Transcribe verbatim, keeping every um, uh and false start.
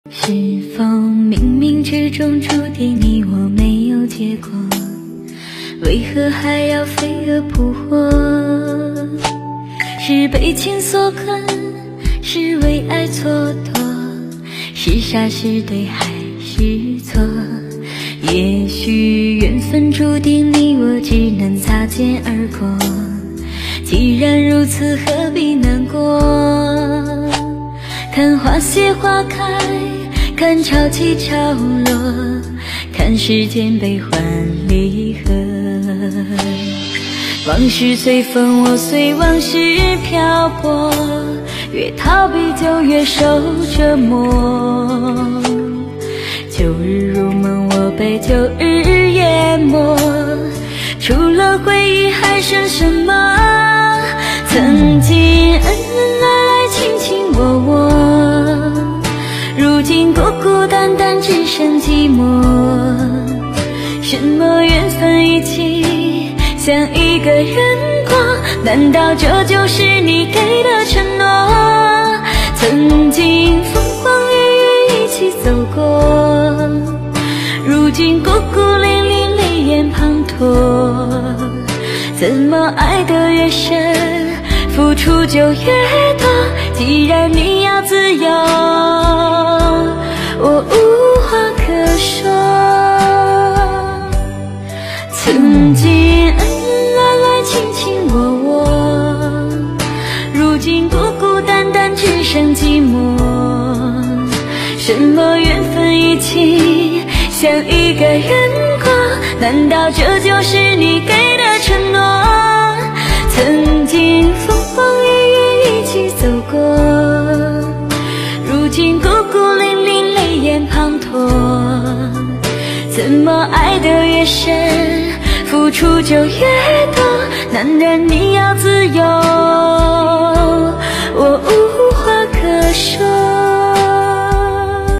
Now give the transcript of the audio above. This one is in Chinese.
是否冥冥之中注定你我没有结果？为何还要飞蛾扑火？是被情所困，是为爱蹉跎，是傻是对还是错？也许缘分注定你我只能擦肩而过，既然如此何必难过？看花谢花开，看潮起潮落，看世间悲欢离合。往事随风，我随往事漂泊，越逃避就越受折磨。旧日如梦，我被旧日淹没，除了回忆还剩什么？曾经恩恩爱爱，卿卿我我，如今孤孤单单，只剩寂寞。什么缘分一起像一个人过？难道这就是你给的承诺？曾经风风雨雨一起走过，如今孤孤零零，泪眼滂沱。怎么爱得越深，付出就越多？既然你要自由，我无话可说。曾经恩恩爱爱，卿卿我我，如今孤孤单单，只剩寂寞。什么缘分一起像一个人过？难道这就是你给的承诺？曾经风风雨雨一起走过，如今孤孤零零，泪眼滂沱。怎么爱得越深，付出就越多？男人你要自由，